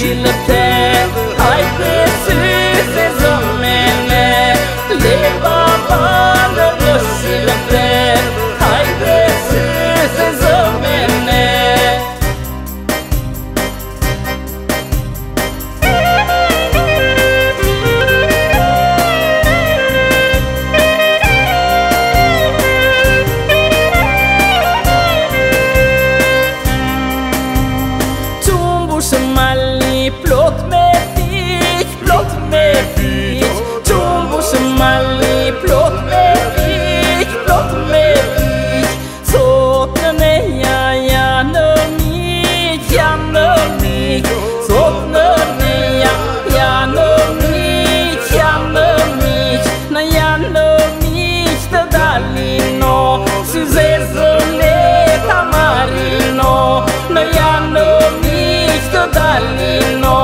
blușile te. Haideți să zămene, le babale blușile te. Haideți să zămene. Plot med fisk, plot med fisk. Jumbush mali, plot med fisk, plot med fisk. Sotne ja nomik, ja nomik. Sotne ja nomik, ja nomik. Na ja nomik te dalino, suzezone tamarino. Na ja nomik te dalino.